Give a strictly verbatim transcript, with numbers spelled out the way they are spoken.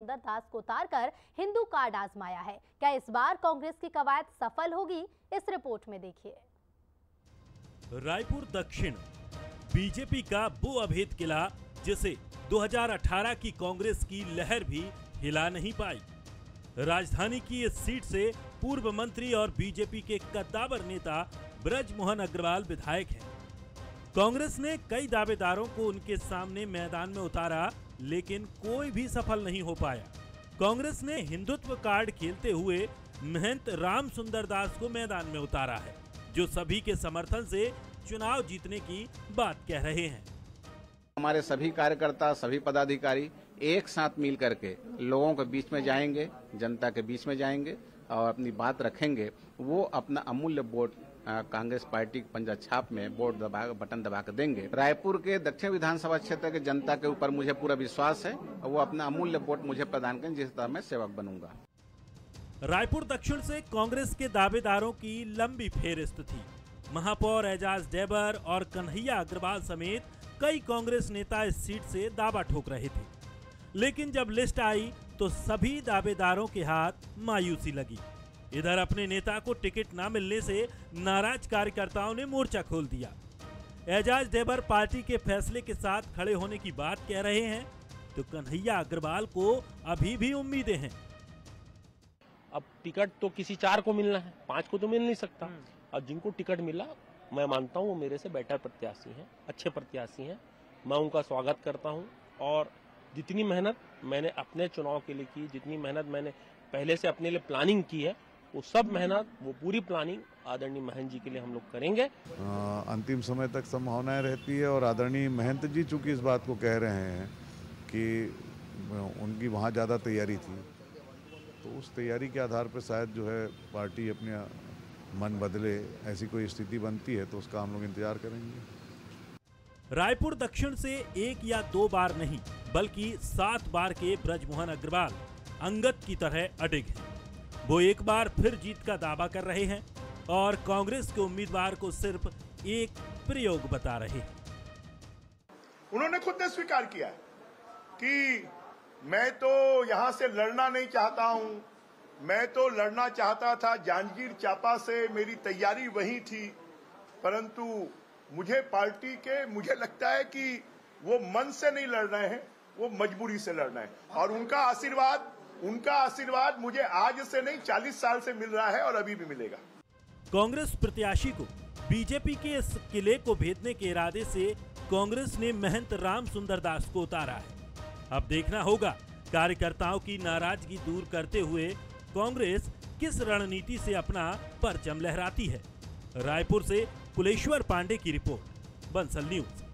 सुंदर दास को उतारकर हिंदू कार्ड आजमाया है। क्या इस बार कांग्रेस की कवायद सफल होगी? इस रिपोर्ट में देखिए। रायपुर दक्षिण बीजेपी का वो अभेद किला जिसे दो हज़ार अठारह की कांग्रेस की लहर भी हिला नहीं पाई। राजधानी की इस सीट से पूर्व मंत्री और बीजेपी के कद्दावर नेता ब्रजमोहन अग्रवाल विधायक हैं। कांग्रेस ने कई दावेदारों को उनके सामने मैदान में उतारा, लेकिन कोई भी सफल नहीं हो पाया। कांग्रेस ने हिंदुत्व कार्ड खेलते हुए महंत राम सुंदर दास को मैदान में उतारा है, जो सभी के समर्थन से चुनाव जीतने की बात कह रहे हैं। हमारे सभी कार्यकर्ता, सभी पदाधिकारी एक साथ मिल करके लोगों के बीच में जाएंगे, जनता के बीच में जाएंगे और अपनी बात रखेंगे। वो अपना अमूल्य वोट कांग्रेस पार्टी के पंजा छाप में वोट दबा बटन दबा कर देंगे। रायपुर के दक्षिण विधानसभा क्षेत्र के जनता के ऊपर मुझे पूरा विश्वास है और वो अपना अमूल्य वोट मुझे प्रदान करें, जिस तरह मैं सेवक बनूंगा। रायपुर दक्षिण से कांग्रेस के दावेदारों की लंबी फेहरिस्त थी। महापौर एजाज डेबर और कन्हैया अग्रवाल समेत कई कांग्रेस नेता इस सीट से दावा ठोक रहे थे, लेकिन जब लिस्ट आई तो सभी दावेदारों के हाथ मायूसी लगी। इधर अपने नेता को टिकट न मिलने से नाराज कार्यकर्ताओं ने मोर्चा खोल दिया। एजाज डेबर पार्टी के फैसले के साथ खड़े होने की बात कह रहे हैं, तो कन्हैया अग्रवाल को अभी भी उम्मीदें हैं। अब टिकट तो किसी चार को मिलना है, पांच को तो मिल नहीं सकता। अब जिनको टिकट मिला, मैं मानता हूं वो मेरे से बेटर प्रत्याशी हैं, अच्छे प्रत्याशी हैं। मैं उनका स्वागत करता हूं और जितनी मेहनत मैंने अपने चुनाव के लिए की, जितनी मेहनत मैंने पहले से अपने लिए प्लानिंग की है, वो सब मेहनत, वो पूरी प्लानिंग आदरणीय महंत जी के लिए हम लोग करेंगे। आ, अंतिम समय तक संभावनाएं रहती है और आदरणीय महंत जी चूंकि इस बात को कह रहे हैं कि उनकी वहाँ ज़्यादा तैयारी थी, तो उस तैयारी के आधार पर शायद जो है पार्टी अपने मन बदले, ऐसी कोई स्थिति बनती है तो उसका हम लोग इंतजार करेंगे। रायपुर दक्षिण से एक या दो बार नहीं बल्कि सात बार के ब्रजमोहन अग्रवाल अंगद की तरह अडिग हैं। वो एक बार फिर जीत का दावा कर रहे हैं और कांग्रेस के उम्मीदवार को सिर्फ एक प्रयोग बता रहे हैं। उन्होंने खुद ने स्वीकार किया कि मैं तो यहां से लड़ना नहीं चाहता हूं, मैं तो लड़ना चाहता था जांजगीर चांपा से, मेरी तैयारी वही थी, परंतु मुझे पार्टी के मुझे लगता है कि वो मन से नहीं लड़ रहे हैं, वो मजबूरी से लड़ रहे हैं। और उनका आशीर्वाद उनका आशीर्वाद मुझे आज से नहीं चालीस साल से मिल रहा है और अभी भी मिलेगा। कांग्रेस प्रत्याशी को बीजेपी के इस किले को भेदने के इरादे से कांग्रेस ने महंत राम सुंदर दास को उतारा है। अब देखना होगा कार्यकर्ताओं की नाराजगी दूर करते हुए कांग्रेस किस रणनीति से अपना परचम लहराती है। रायपुर से कुलेश्वर पांडे की रिपोर्ट, बंसल न्यूज।